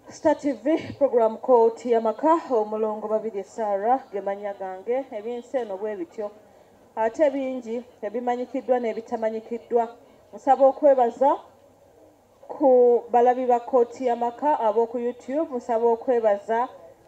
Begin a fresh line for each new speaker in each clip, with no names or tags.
Star TV program kooti y'amaka omulongo babiri Sarah gemanya gange ebyenseno bwe bityo ate bingi ebimanyikiddwa n'ebitamanyikiddwa musaba okwebaza ku balabi ba kooti y'amaka ab'oku YouTube musaba okwebaza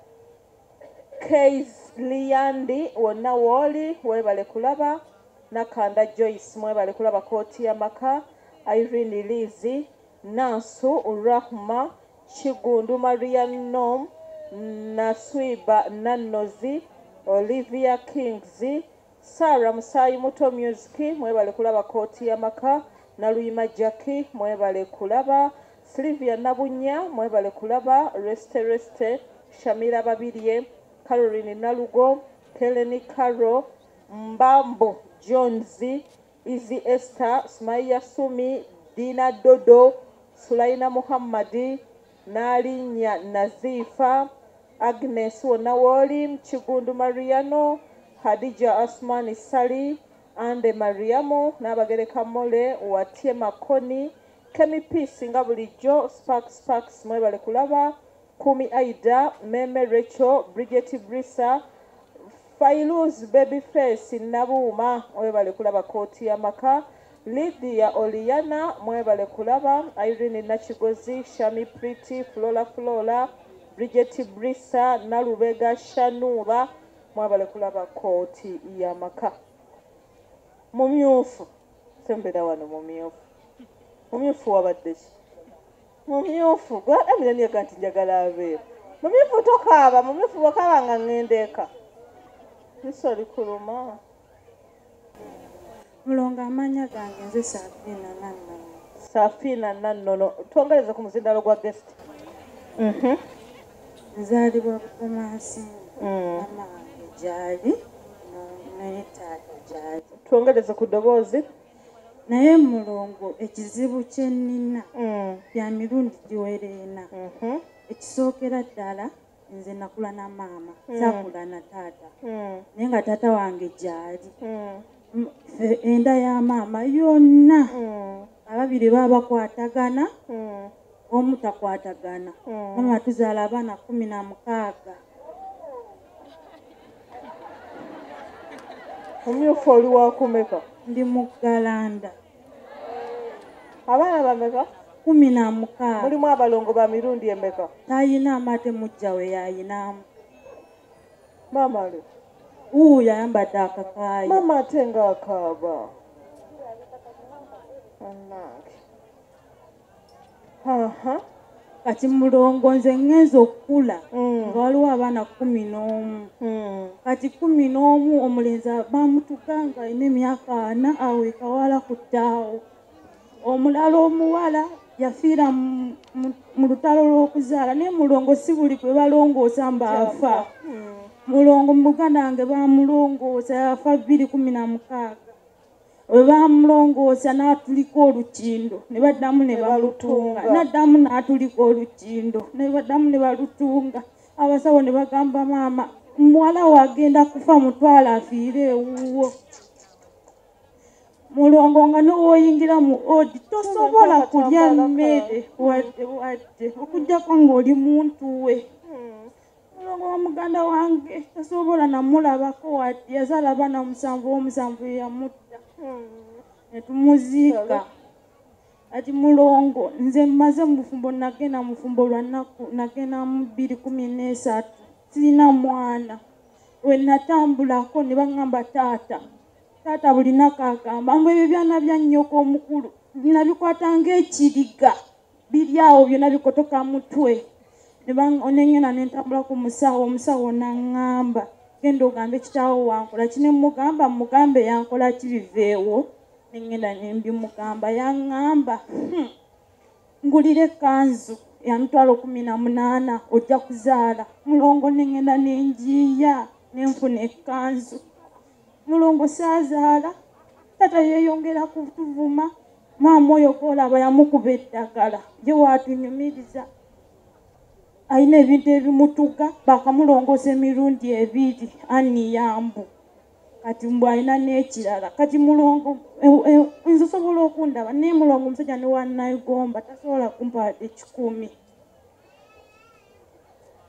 Keys Liyandi wonna woli webale kulaba Nakanda Joyce mwebale kulaba kooti y'amaka Irene Lizi Nansu Rahma Chigundu Maria Nom Naswiba Nanozi Olivia Kingsley Sarah Musayi Muto Music mwebale kulaba kooti y'amaka Naluyima Jackie mwebale kulaba Sylvia Nabunya mwebale kulaba Reste Shamira Babirye Caroline Nalugo Keleni Caro Mbambo Jonesy Izzy Esther Smaya Sumi Dina Dodo Sulaina Muhammadi Nalinya Nazifa Agnes Wonawoli Chigundu Mariano Hadija Asmani Sali Ande Mariamo Nabagereka Mole Watie Makoni Kemi Peace nga bulijjo Sparks mwebale kulaba Kumi Aida Meme Rachel Bridget Brissa Failuz Babyface Nabuma mwebale kulaba kooti y'amaka Lydia Oliana mwebale kulaba Irene Nachigozi Shami Pretty Flora Bridget Brissa Nalubega Shanura mwebale kulaba kooti y'amaka mumyufu sembera wano mumyufu wabadde ki mumyufu gwa emirani yakanti njagala abeera mumyufu tokaaba mumyufu bw'okaaba nga ŋŋendeeka nisoli kuluma
mulongo amanya gange nze
Safina Nannono twongereze ku muzindalo gwa guest
nzaalibwa Bukomansi mama wange gyali naye taata gyali
twongereze ku ddoboozi
naye mulongo ekizibu kye nnina bya mirundi giwera ena ekisookera ddala nze nakula na maama saakula na taata naye nga taata wange gyali enda ya maama yonna ababiri baba bakwatagana omu takwatagana mama tuzaala abaana 16
omumyufu oli wakumeka
ndi mu Galanda
abaana bameka
16
mulimu abalongo ba mirundi emeka
tayina amate mujja we yayinamu
maama le
yayambadde akakaaya
maama ate nga akaaba
kati mulongo nze ngenza okukula nga waliwo abaana 11 kati 11 omulenzi bamutuka nga alina emyaka 4 awo ekawala ku ttaawo omulala omuwala yafiira mu lutalo lw'okuzaala naye mulongo si buli gwe balongoosa mbaafa mulongo mu Buganda wange bamulongoosa yafa 2016 we bamulongoosa n'atuliko olukindo ne baddamu ne balutunga n'addamu n'atuliko olukindo ne baddamu ne balutunga abasawo ne bagamba maama muwala wagenda kufa mutwala afiire ewuwo mulongo nga n'owoyingira mu odi tosobola kulya mmere wadde okugjako ng'oli muntu we mulongo wa muganda wange tasobola namulabako wadde yazaala abaana 7 yamutta netumuziika ati mulongo nze mmaze mufumbo nagenda mufumbo lwa nnaku nagenda mu 2013 sirina mwana we natambulako ne baŋŋamba taata bulinako agamba mbu ebyo byana bya nnyoko omukulu nabikwata ng'ekiriga biri awo byonna bikotoka mutwe onengena nentambula ku omusawo naŋŋamba genda ogambe kitaawo wankola kine mugamba mugambe yankola kibiveewo nengenda nembimugamba yaŋŋamba ngulire ekanzu ya mitwalo 18 ojja kuzaala mulongo nengenda nenjiya nenfuna ekanzu mulongo saazaala tata yeeyongera kutuvuma maama oyo golaba yamukuba eddagala gye waatunyumiriza ayina ebintu ebimutuga bakamulongoosa emirundi 2 aniyambu kati mbu ayina n'ekirala kati mulongo nze osobola okundaba naye mulongo omusajja ne wannayigomba tasobola kumpa 10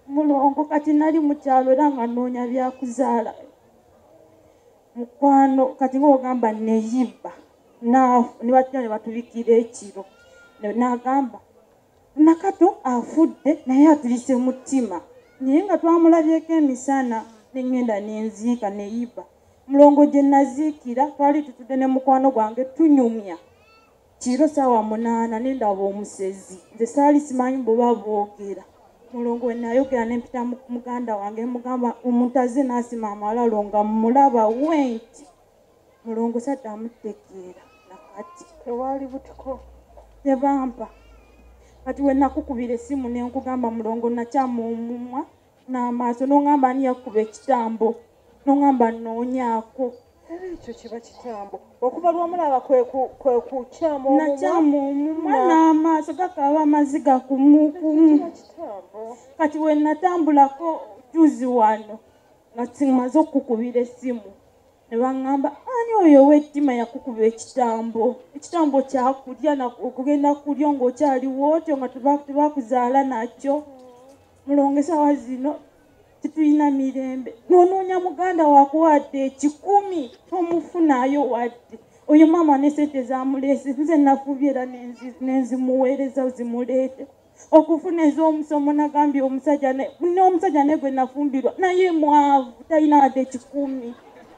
mulongo kati nali mu kyalo era nga nnoonya byakuzaala mukwano kati ng'ogamba neyibba ne batya ne batubikira ekiro n'agamba nakato afudde naye atulise mutima naye nga twamulabyeko emisana nengenda nenziika neyibba mulongo gye naziikira twali tutudde ne mukwano gwange tunyumya kiro saawa 8 nendaba omusezi nze saali simanyi bweba boogera mulongo we nayogera nempita muganda wange mugamba omuntu azze n'asima amalalo nga mulaba wenti mulongo sadda amutegeera nakati
tewali butiko
tebampa kati we nakukubira essimu nenkugamba mulongo nakyama omumwa n'amaaso n'ongamba ani yakuba ekitambo n'ongamba nnoonyaako
ekyo kiba kitambo okuva lwomulaba kwe kukyama
nakyama omumwa n'amaaso gakaba amazzi gakumukumu kati we natambulako juzi wano nga simaze okukubira essimu ne baŋŋamba ani oyo ow'ettima yakukuba ekitambo kyakulya okugenda kulya ng'okyaliwo otyo nga tebakuzaala nakyo mulongo esaawa zino titulina mirembe n'onoonya muganda wakuwadde 10 tomufunaayo wadde oyo maama ne sente zamuleese nze nafuubye era nenzimuweereza zimuleete okufuna ez'omusomo nagambye omusajja ne gwe nafumbirwa naye mwavu talina wadde 10.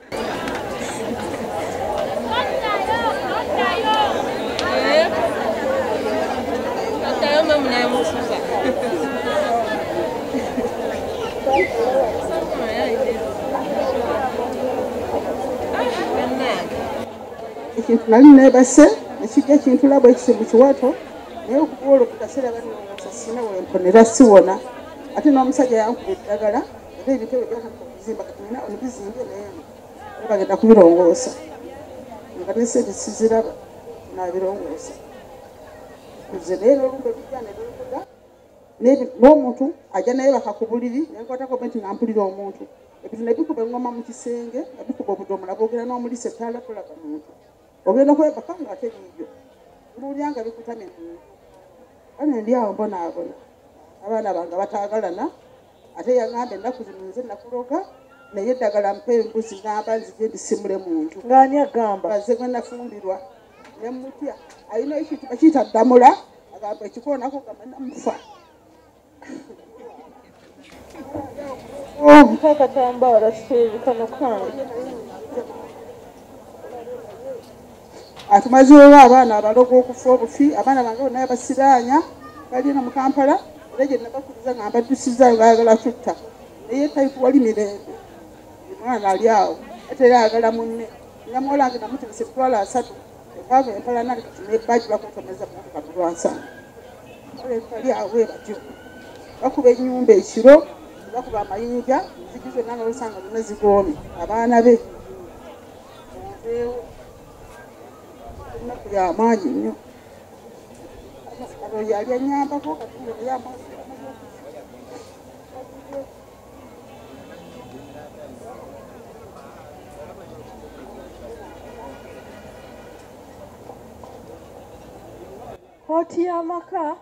Ekintu nali neebase ekijja kintulabwa ekisembu kiwato naye okuwola okukaseera banoosa sina wemponera siwona ate n'omusajja yankuba eddagala era ebitebe byakakuzimba katumina onibizimbye naye bagenda kubirongoosa nga nesente siziraba nabirongoosa nze naye n'olumbe bijja nebikuda n'omuntu ajja naye bakakubuliri nenkwatako benti nampulira omuntu ebintu nebikuba engoma mu kisenge ebikuba obudomola bwogera n'omulisa ettaala tolaba muntu ogenda okwebaka nga ate biibyo mbuulyanga bikutamye muntu ane ndi awo mbonaabona abaana bange bataagalana ate yaŋŋamba ennaku zino nze nakuloga naye eddagala mpa embuzi ngamba nzije ndisimule muntu
ng'ani agamba
baze gwe nafumbirwa nemutya alina ekintu bakiyita ddamula agamba ekikoonako gamba namufa
kakatambaala kiteebi kano kange
atumazeewo abaana abaloga okufa obufi abaana bange bonaye basiraanya balina mu Kampala era gye nabakuriza nga mbaddusizza baagala tutta naye tayikuwali mirembe omwana ali awo ate era ayagala munne nyamuwolange namutegese emitwalo 3 ekava empalana kati nebbaji bakutomeza mumotoka tulwansana ali awo ebatyo bakuba ennyumba ekiro bakuba amayinja zigi zonna nga lusanga zonna zigoomye abaana be ennaku y'amaanyi nnyo alo yali anyambako katumire y'amaanyi
kooti y'amaka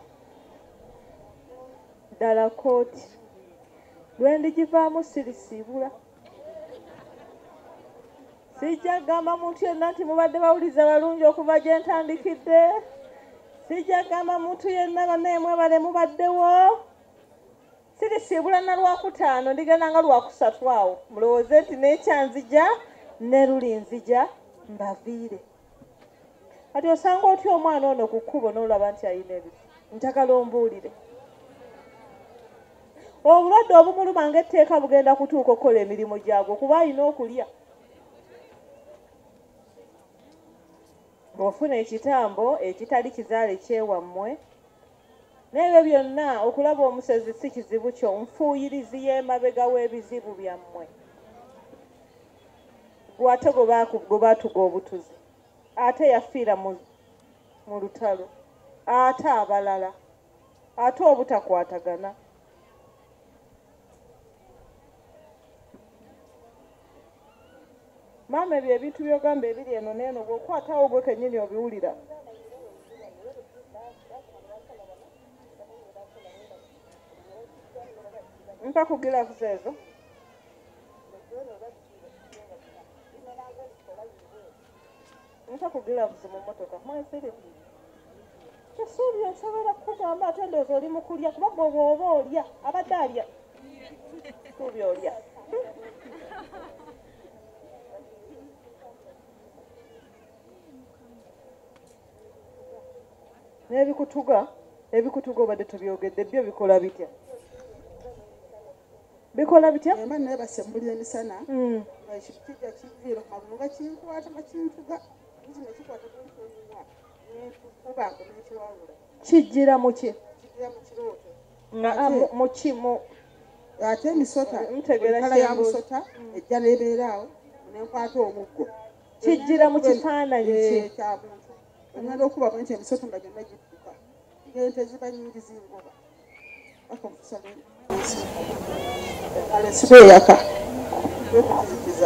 ddala kooti lwendigivaamu sirisiibula sijja gamba muntu yenna nti mubadde bawuliza balungi okuva gye ntandikidde sijja gamba muntu yenna banaye mwebale mubaddewo sirisiibula na Lwakutaano ndigenda nga Lwakusatu awo mulowooze nti n'ekyanzija ne lulinzija mbaviire kati osanga otya omwana ono ku kkubo n'olaba nti ayina ebifi njagala ombuulire obulwadde obumuluma ng'etteeka bugenda kutuuka okukola emirimu gyagwo kuba alina okulya bw'ofuna ekitambo ekitali kizaale kyewammwe n'ebyo byonna okulaba omusezi si kizibu kyo nfuuyirizi y'emabega w'ebizibu byammwe gwate gwe baatuga obutuzi ate yafiira mu lutalo ate abalala ate obutakwatagana maama ebyo ebintu byogamba ebiri eno neeno bw'okwatawo gwe kennyini obiwulira Mpa ku gilavuzi ezo. Mpa ku gilavuzi mu mmotoka. Mwesiri. Kisuubye nsobola kukugamba ate ndowooza oli mu kulya kuba gwe bw'oba olya abadde alya. Kisuubye olya. N'ebikutuga obadde tubyogedde byo bikola bitya? Bikola bitya?
Emba naye basembulira emisana. Kijja kiviira ku magulu nga kinkwata nga kintuga. Kino kikwata kuntunywa. Kuba ngo n'ekiwawula.
Kijjira mu ki?
Kijjira mu kirooto.
Mu ki mu
ate emisota kala ya musota ejja n'ebeera awo n'enkwata omuggo.
Kijjira mu kifaananyi ki?
Kya muntu. Ngenda okuba nti emisota nga gyonna gidduka. Ente ziba nnyingi zingoba. Sibeyaka okuzikiza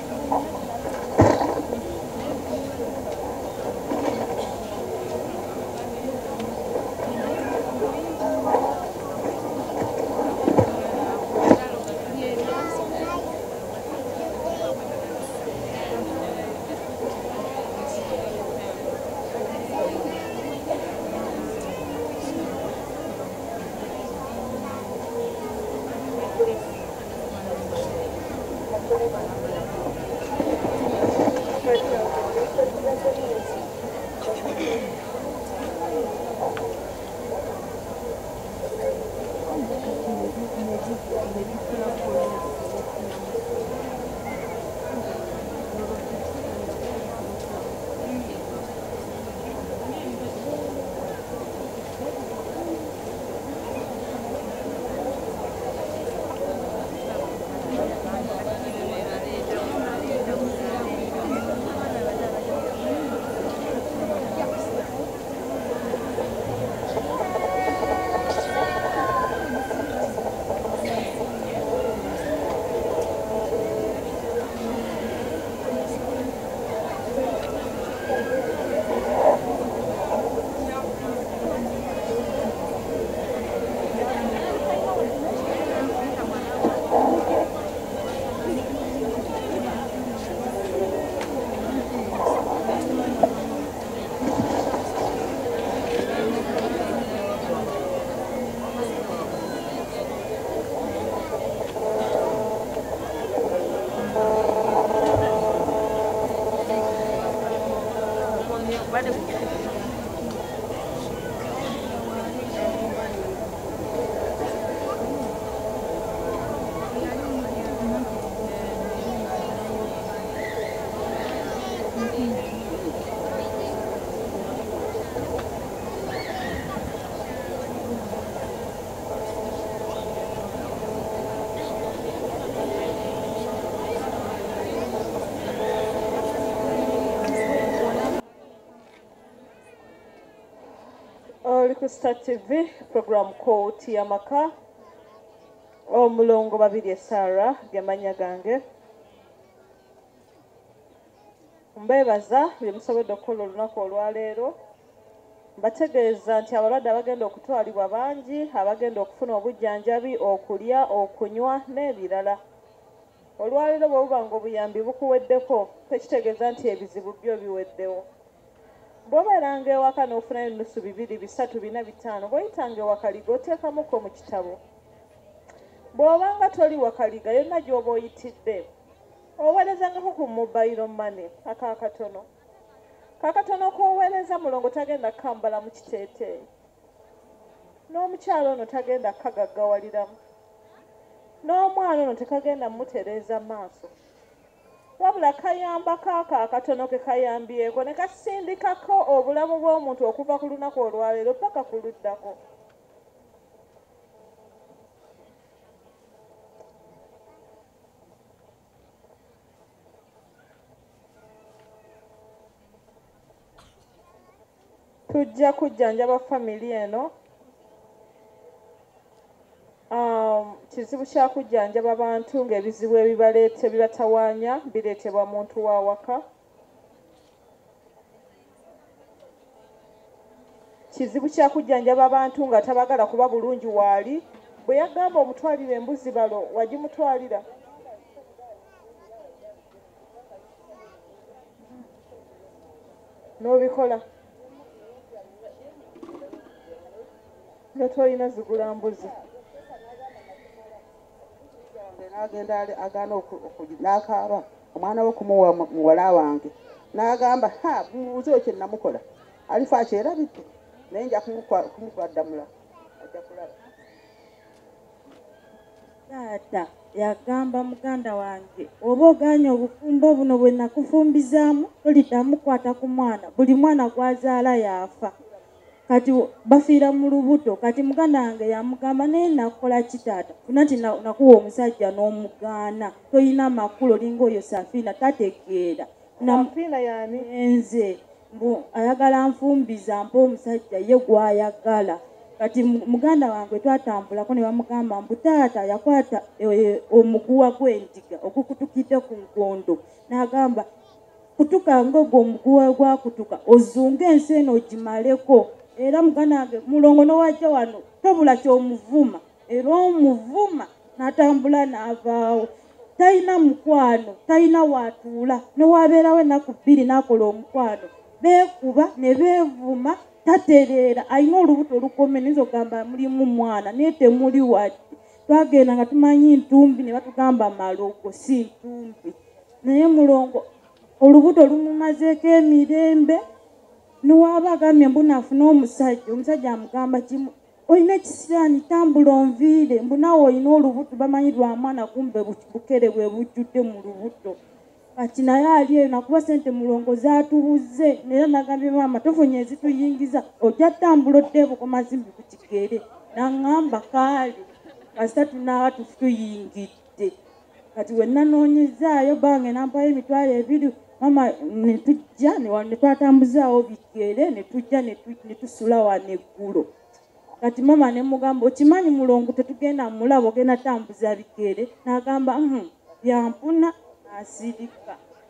Star TV program Kooti y'amaka omulongo babiri Sarah gemanya gange mbebaza bye musobodde okukola olunaku olwaleero mbategeeza nti abalwadde abagenda okutwalibwa bangi abagenda okufuna obujjanjabi okulya okunywa n'ebirala olwaleero bw'obuba ng'obuyambi bukuweddeko tekitegeeza nti ebizibu byo biweddewo bw'obeeranga ewaka n'ofunayo ennusu 2, 3, 4, 5 bw'oyitanga ewakaliga oteekamuko mu kitabo bw'obanga toli wakaliga yonna gy'oba oyitidde oweerezangako ku mobile money akakatono kakatono k'oweereza mulongo tagenda kukambala mu kiteeteeyi n'omukyalo ono tagenda kukagaggawaliramu n'omwana ono tekagenda mutereeza maaso wabula kayambako akakatono ke kayambyeko ne kasindikako obulamu bw'omuntu okuva ku lunaku olwaleero paka ku luddako tujja kujjanjaba family eno kizibu kya kujjanjaba abantu ng'ebizibu ebibatawaanya bireetebwa muntu wa waka kizibu kya kujjanjaba abantu nga tabagala kuba bulungi waali bwe yagamba omutwalire embuzi balo wagimutwalira n'obikola nga tolina zigula mbuzi
n'agenda agaana n'akaaba omwana we okumuwa muwala wange n'agamba mubuuze kye namukola alifa akyerabidde naye nja kumukwaddamula ajja kulaba
taata yagamba muganda wange oba oganye obufumbo buno bwe nakufumbizaamu tolitamukwata ku mwana buli mwana gwazaala yaafa kati bafiira mu lubuto kati muganda wange yamugamba naye nakukola kitaata funa nti nakuwa omusajja n'omugaana toyina makulu olinga oyo Safiina tategeera
Safiina yani
nze ayagala nfumbiza mpa omusajja ye gwayagala kati muganda wange twatambulako ne bamugamba mbu taata yakwata omuguwa gw'endiga ogukutukidde ku nkondo n'agamba kutuka ng'ogwo omuguwa gwakutuka ozunga ensi eno ogimaleko era muganda wange mulongo n'owajja wano tobula ky'omuvuma era omuvuma n'atambula n'avaawo talina mukwano talina waatuula newabeerawo ennaku 2 n'akola omukwano beekuba ne beevuma tatereera alina olubuto olukome nayinza okugamba mulimu mwana naye temuli wadde twagenda nga tumanyi ntumbi ne batugamba malogo si ntumbi naye mulongo olubuto lumumazeeko emirembe niwaaba agambye mbu naafuna omusajja amugamba kimu olina ekisiraani tambula onviire mbu naawe olina olubuto bamanyi lwa mwana kumbe bukere bwe bujjudde mu lubuto kati naye ali eyo nakuba sente mulongo zaatubuze naye nagambye maama tofunye ezituyingiza ojja tambula oddeeboko mazimbi ku kigere naŋŋamba kaali kasita tunaawa tuyingidde kati wenna noonyezaayo bange nampayo emitwalo 2 mama netujja ne twatambuzaawo bigere netujja netusula wano eggulo kati mama ne mugamba okimanyi mulongo tetugenda mulaba ogenda tambuza bigere n'agamba byampuna asirika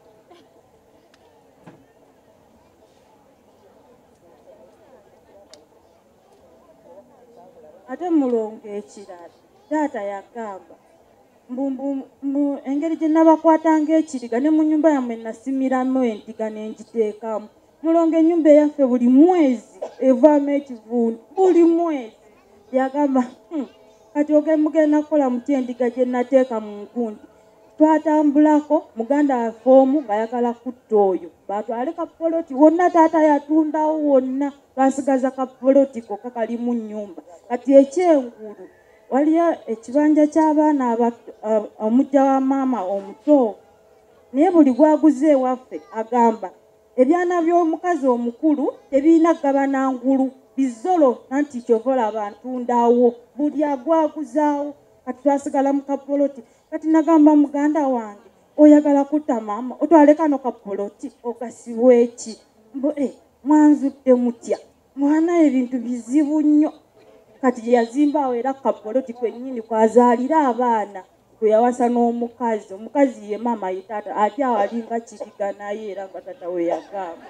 ate mulongo ekirala taata yagamba mbu engeri gye nabakwatanga ekiriga ne mu nyumba yammwe nasimiramu endiga n'engiteekamu mulongo ennyumba eyaffe buli mwezi evaamu ekivundu buli mwezi yagamba kati mugenda kukola muti endiga gye nateeka mu nkundi twatambulako muganda waffe omu ng'ayagala kutta oyo batwale kapoloti wonna taata yatundawo wonna twasigaza kapoloti kokka kali mu nnyumba kati ekyengulu waliyo ekibanja ky'abaana omujja wa maama omuto naye buli gwaguze ewaffe agamba ebyana by'omukazi omukulu tebirina gabana ngulu bizolo nanti kyovola abantundawo buli agwaguzaawo kati twasigala mu kapoloti kati nagamba muganda wange oyagala kutta maama otwale kano kapoloti okasibwa eki mbu mwanzudde mutya mwana ebintu bizibu nnyo kati yazimbawo era kapoloti kwennyini kwazaalira abaana gwe yawasa n'omukazi omukazi ye maama ye taata ate awalinga kiriga naye era nga tata we yagamba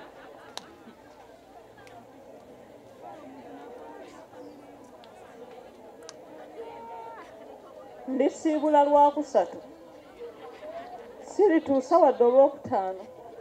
ndisiibula lwakusatu sirituusa wadde olwokutaano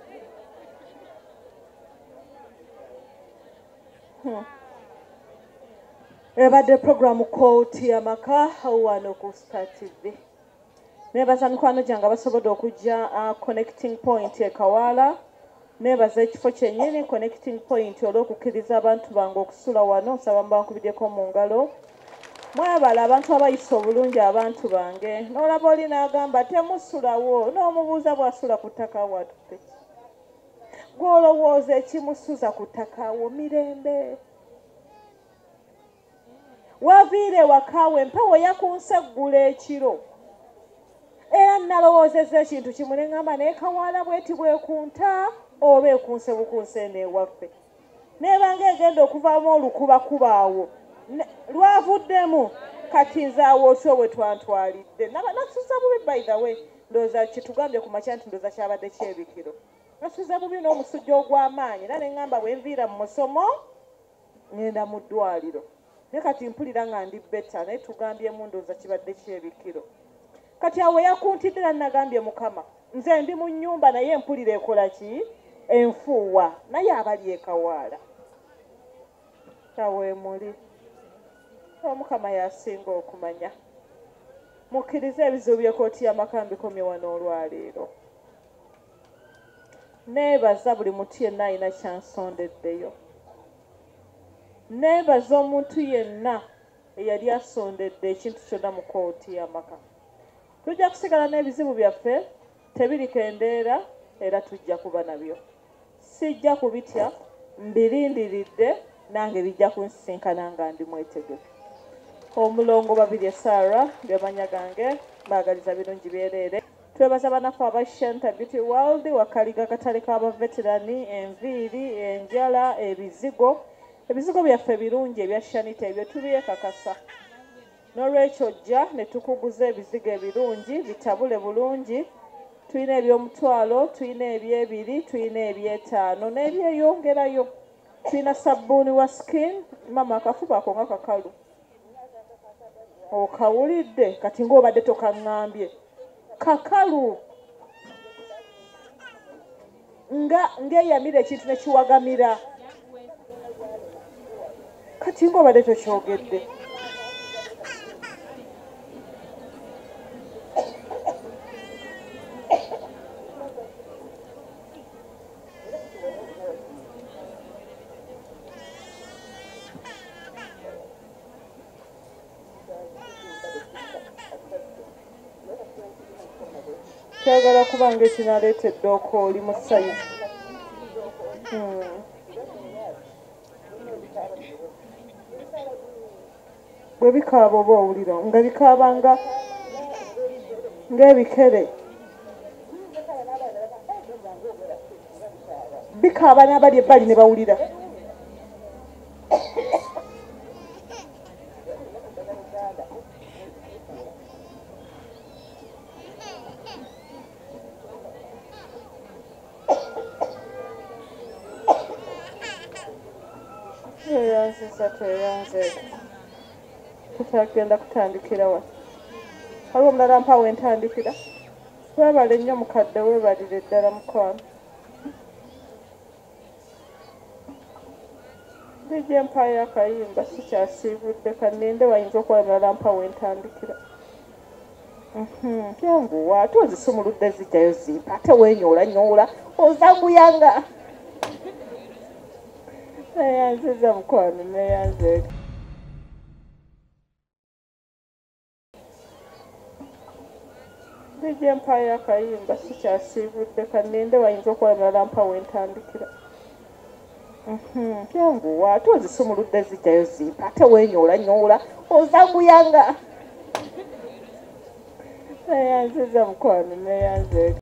ebadde programu kooti amaka wano ku Star TV nebaza mikwano gyange abasobodde okujja connecting point ekawaala nebaza ekifo kyennyini connecting point olw'okukkiriza abantu bange okusula wano nsaba mbankubiddeko mu ngalo mwebala abantu abayisa obulungi abantu bange n'olaba oli n'agamba temusulawo n'omubuuza bw'asula ku ttaka watupe gw'olowooza ekimusuza ku ttakawo mirembe waviire wakaawe empewo yakunse eggula ekiro era nalowoozezza ekintu kimu ne ŋŋamba naye kawaala bweti bwekunta oba ekunse bukunse n'ewaffe neebanga egenda okuvaamu olukubakuba awo lwavuddemu kati nzaawo otyo bwe twantwalidde nasuza bubi by the way ndowooza kitugambye ku makya nti ndowooza kyabadde kyebikiro nasuza bubi n'omusujja ogw'amaanyi era ne ŋŋamba bwe nviira mu musomo ngenda mu ddwaliro naye kati mpulira nga ndi betta naye tugambyemu ndowooza kibadde kyebikiro kati awo yakuntidde nannagambye mukama nze ndi mu nnyumba naye mpulira ekola ki enfuuwa naye abali ekawaala kawemuli omukama yasinga okumanya mukkirize ebizibu byekooti y'amaka mbikomye wano olwaleero neebaza buli muntu yenna alina kyansondeddeyo neebaza omuntu yenna eyali asondedde ekintu kyonna mu kooti y'amaka tujja kusigala n'ebizibu byaffe tebirikendeera era tujja kuba nabyo sijja kubitya mbirindiridde nange bijja kunsisinkana nga ndi mwetegefu omulongo babiri Sarah gemanya gange baagaliza birungi byereere twebaza banafu aba Shanta Beauty World wakaliga katale k'abaveterani enviiri enjala ebizigo byaffe birungi ebya Shanita ebyo tubyekakasa n'olwekyo jja ne tukuguza ebizigo ebirungi bitabule bulungi tulina eby'omutwalo tulina eby'ebiri tulina eby'etaano n'ebyeyongerayo tulina sabbuuni wa skin mama akafuba ako nga kakalu okawulidde kati ng'obadde tokaŋŋambye kakalu ng'eyamira ekintu ne kiwagamira kati ng'obadde tokyogedde kyagala kubanga ekinaleetedde okooli mu sayizi bwe bikaaba oba owulira nga bikaaba ng'ebikere bikaaba n'abali ebbali ne bawulira tutagenda kutandikira wa waliwo omulala mpa wentandikira weebale nnyo mukadde weebalire ddala mukwano ndijja empaayo akayimba sikyasiibudde kaninde wayinza okuba omulala mpa wentandikira kyanguwa ate ozisumuludde zijjayo zimpa ate weenyoolanyoola ozanguyanga neyanziza mukwano neyanzeeko ndijja empaayo akayimba sikyasiibudde kaninde wayinza okuba omulala mpa wentandikira kyanguwa ate ozisumuludde zijjayo zimpa ate weenyoolanyoola ozanguyanga neyanziza mukwano neyanzeeko